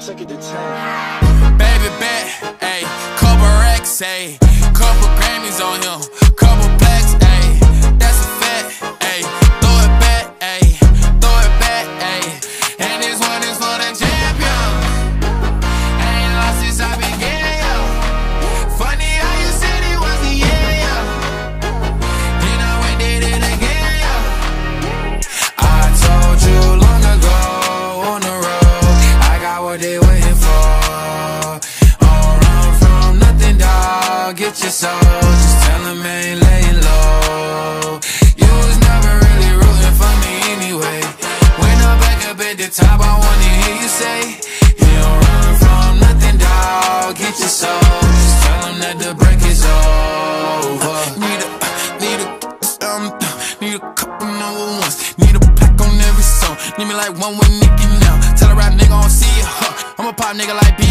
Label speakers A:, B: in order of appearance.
A: Take it to 10.
B: Baby bet, ayy, couple racks, ayy, couple Grammys on him, couple plaques, ayy, that's a fact, ayy, throw it back, ayy, throw it back, ayy, and this one is for the champion. Ain't lost since I began, yo. Funny how you said it was the year, yo. Then I went did it again, yo. I told you long ago on the road, I got what they waiting for. Get your soul, just tell him I ain't laying low. You was never really rooting for me anyway. When I'm back up at the top, I wanna hear you say, you don't run from nothing, dawg. Get your soul, just tell him that the break is over. Need a couple number ones. Need a plaque on every song. Need me like one with Nicki now. Tell a rap nigga I don't see it, huh? I'm a pop nigga like